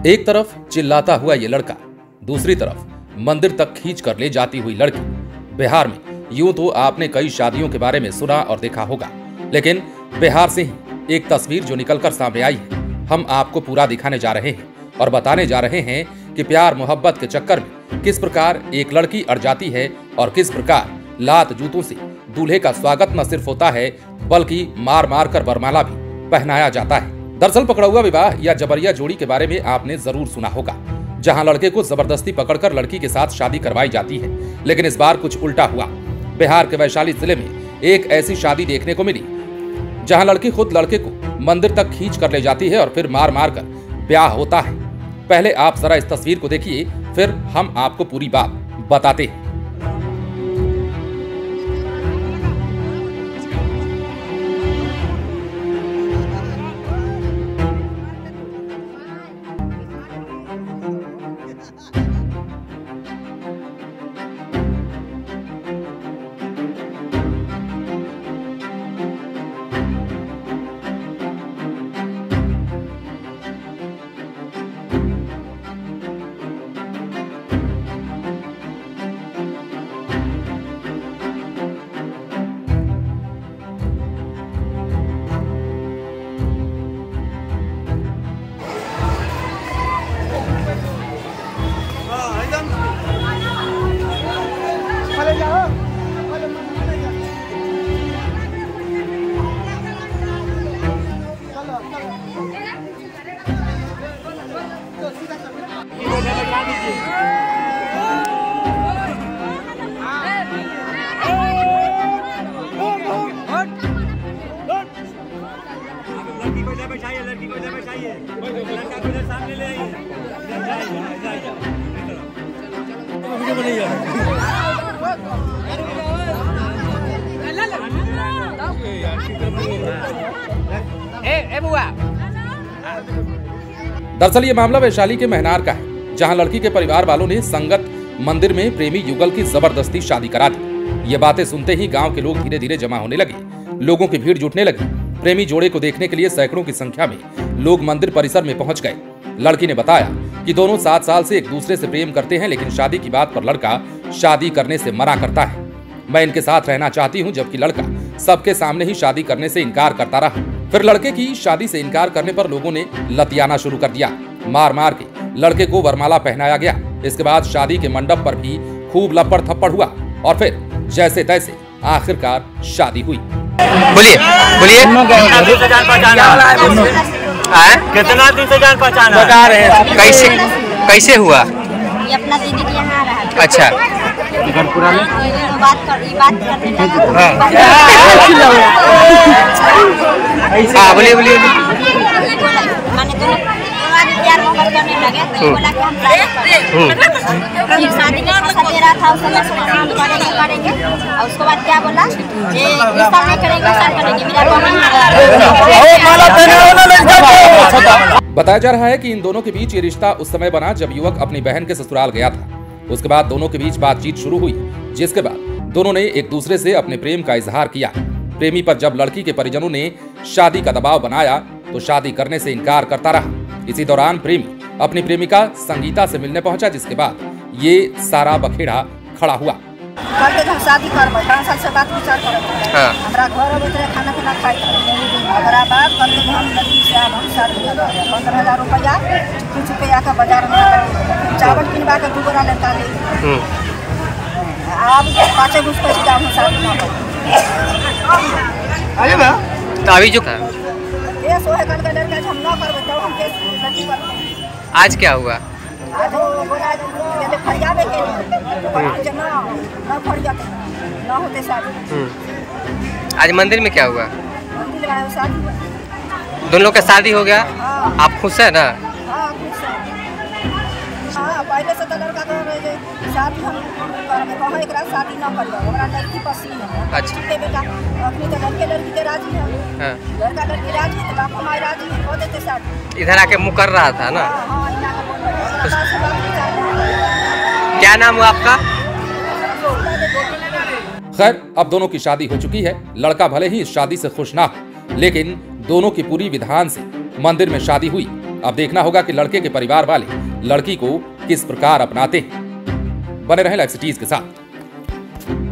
एक तरफ चिल्लाता हुआ ये लड़का, दूसरी तरफ मंदिर तक खींच कर ले जाती हुई लड़की। बिहार में यूं तो आपने कई शादियों के बारे में सुना और देखा होगा, लेकिन बिहार से ही एक तस्वीर जो निकलकर सामने आई है, हम आपको पूरा दिखाने जा रहे हैं और बताने जा रहे हैं कि प्यार मोहब्बत के चक्कर में किस प्रकार एक लड़की अड़ जाती है और किस प्रकार लात जूतों से दूल्हे का स्वागत न सिर्फ होता है बल्कि मार मार कर वरमाला भी पहनाया जाता है। दरअसल पकड़ौआ विवाह या जबरिया जोड़ी के बारे में आपने जरूर सुना होगा, जहां लड़के को जबरदस्ती पकड़कर लड़की के साथ शादी करवाई जाती है। लेकिन इस बार कुछ उल्टा हुआ। बिहार के वैशाली जिले में एक ऐसी शादी देखने को मिली जहां लड़की खुद लड़के को मंदिर तक खींच कर ले जाती है और फिर मार मार कर ब्याह होता है। पहले आप जरा इस तस्वीर को देखिए, फिर हम आपको पूरी बात बताते हैं। लड़की को इधर बैठाइए, लड़का को इधर सामने ले आइए, दरअसल ये मामला वैशाली के महनार का है, जहां लड़की के परिवार वालों ने संगत मंदिर में प्रेमी युगल की जबरदस्ती शादी करा दी। ये बातें सुनते ही गांव के लोग धीरे धीरे जमा होने लगे। लोगों की भीड़ जुटने लगी। प्रेमी जोड़े को देखने के लिए सैकड़ों की संख्या में लोग मंदिर परिसर में पहुंच गए। लड़की ने बताया कि दोनों 7 साल से एक दूसरे से प्रेम करते हैं, लेकिन शादी की बात पर लड़का शादी करने से मना करता है। मैं इनके साथ रहना चाहती हूं, जबकि लड़का सबके सामने ही शादी करने से इनकार करता रहा। फिर लड़के की शादी से इनकार करने पर लोगों ने लतियाना शुरू कर दिया। मार मार के लड़के को वरमाला पहनाया गया। इसके बाद शादी के मंडप पर भी खूब लपड़ थप्पड़ हुआ और फिर जैसे तैसे आखिरकार शादी हुई। बोलिए बोलिए, कितना दिन से जान पहचाना बता रहे हैं। कैसे कैसे हुआ? ये अपना दीदी के यहाँ रहा था। अच्छा, बात करने लगा। हाँ बोलिए बोलिए। मैंने दोनों प्यार मोहब्बत करने लगे, तो ये बोला कि हम फिर शादी का पैसा दे रहा था, उसमें हम करेंगे। और उसके बाद क्या बोला, ये रिश्ता नहीं करेंगे, साथ करेंगे। बताया जा रहा है कि इन दोनों के बीच ये रिश्ता उस समय बना जब युवक अपनी बहन के ससुराल गया था। उसके बाद दोनों के बीच बातचीत शुरू हुई, जिसके बाद दोनों ने एक दूसरे से अपने प्रेम का इजहार किया। प्रेमी पर जब लड़की के परिजनों ने शादी का दबाव बनाया तो शादी करने से इनकार करता रहा। इसी दौरान प्रेमी अपनी प्रेमिका संगीता से मिलने पहुंचा, जिसके बाद ये सारा बखेड़ा खड़ा हुआ। हम शादी करबै, 5 साल से बात विचार करत हैं। हमरा घर में खाना पीना खाई, अगर बात कर ले हम लड़की से हम शादी करबै। 15,000 रुपया कुछ रुपया का बाजार में चावल किनवा के 2 बोरा लेता ले। अब 5 गुस पैसे दाम शादी ना अरे बा तो अभी जो ये सोहे कर के लड़का हम ना करबै तो हम कैसे लड़की करबै। आज क्या हुआ? आज वो बोला ये फरियाबे के जमा ना फरियाते ना होते शादी। आज मंदिर में क्या हुआ? मंदिर में शादी हुआ। दोनों लोग का शादी हो गया। आप खुश है ना? हाँ खुश है। हाँ पहले से तो लड़का कह रहे थे शादी हम करबे, कहो एकरा शादी ना करियो, हमरा लड़की पसंद है। अच्छा ठीक है बेटा, अपनी तो लड़की के राजी है। हाँ। लड़का लड़की राजी है तो बाप हमारे राजी है, हो देते शादी। इधर आके मुकर रहा था ना। हाँ इना का बोल रहे। क्या नाम हुआ आपका? खैर, अब दोनों की शादी हो चुकी है। लड़का भले ही इस शादी से खुश ना हो, लेकिन दोनों की पूरी विधान से मंदिर में शादी हुई अब देखना होगा कि लड़के के परिवार वाले लड़की को किस प्रकार अपनाते हैं। बने रहें लाइव सिटीज के साथ।